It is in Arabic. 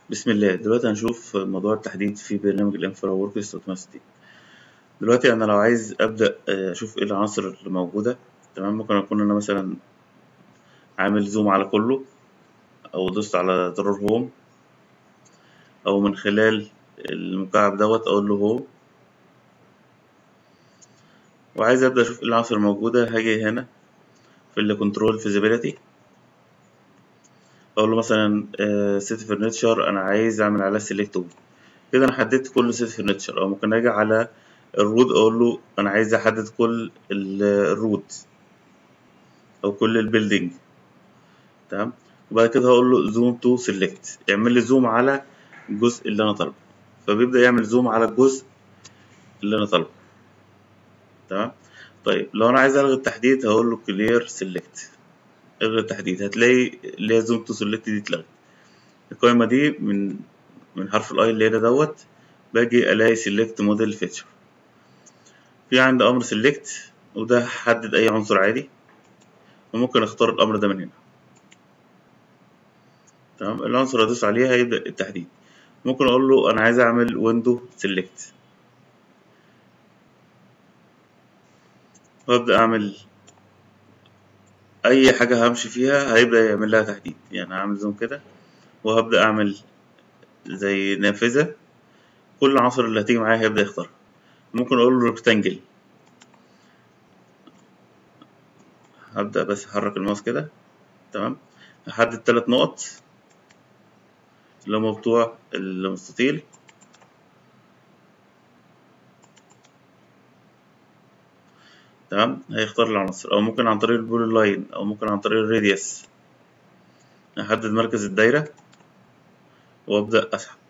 بسم الله. دلوقتي هنشوف موضوع التحديد في برنامج الانفرا وركس اوتوماتيك. دلوقتي انا لو عايز ابدا اشوف ايه العناصر اللي موجوده. تمام، ممكن اكون انا مثلا عامل زوم على كله، او دوست على زرار هوم، او من خلال المكعب دوت اقول له هوم، وعايز ابدا اشوف ايه العناصر الموجوده. هاجي هنا في الكنترول فيزيبيليتي، اقول له مثلا سيت فرنتشر، انا عايز اعمل عليها سيلكت. كده انا حددت كل سيت فرنتشر. او ممكن اجي على الرود اقول له انا عايز احدد كل الرود او كل البيلدينج. تمام، وبعد كده هقول له زوم تو سيلكت، يعمل لي زوم على الجزء اللي انا طالبه، فبيبدأ يعمل زوم على الجزء اللي انا طالبه. تمام. طيب لو انا عايز الغي التحديد هقول له كلير سيلكت، الغي التحديد، هتلاقي اللي هي زوم تو سيلكت دي اتلغت. القائمة دي من حرف الاي اللي هنا دوت باجي الاقي سيلكت موديل فيتشر. في عندي امر سيلكت، وده هحدد اي عنصر عادي، وممكن اختار الامر ده من هنا. تمام، العنصر اللي ادوس عليه هيبدأ التحديد. ممكن اقول له انا عايز اعمل ويندو سيلكت، وابدأ اعمل اي حاجة همشي فيها هيبدأ يعمل لها تحديد. يعني هعمل زوم كده وهبدأ اعمل زي نافذة، كل العناصر اللي هتيجي معايا هيبدأ يختارها. ممكن اقول له ريكتانجل، هبدأ بس احرك الماوس كده. تمام، هحدد 3 نقط اللي هم بتوع المستطيل. تمام، هيختار العناصر، او ممكن عن طريق البول لاين، او ممكن عن طريق الراديوس. احدد مركز الدايرة وابدأ اسحب.